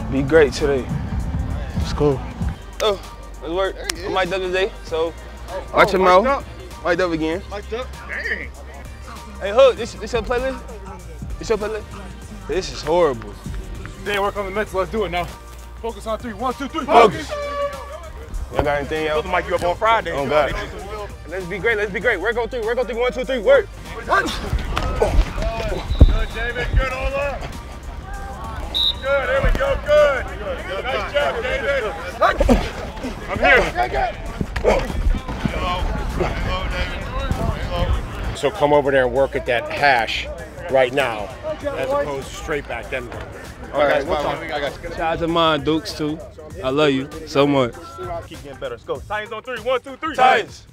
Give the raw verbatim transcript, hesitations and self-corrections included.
Be great today. It's cool. Oh, let's work. I'm mic'd up today, so watch your mouth. Mic'd up again. Mic'd up? Dang. Hey, Hook, this, this your playlist? This your playlist? This is horrible. Then work on the mental. Let's do it now. Focus on three. One, two, three. Focus. Y'all got anything else? We'll mic you up on Friday. Oh, God. Let's be great. Let's be great. Work on three. Work on three. One, two, three. Work. One. Good, David. Good. Hold up. Good. There we go. Good. Good. Nice job, David. I'm here. Hello. Hello, David. Hello. So come over there and work at that hash right now, as opposed to straight back then. All right, we'll talk. Shout out to mine, Dukes, too. I love you so much. Keep getting better. Let's go. Titans on three. One, two, three. Titans.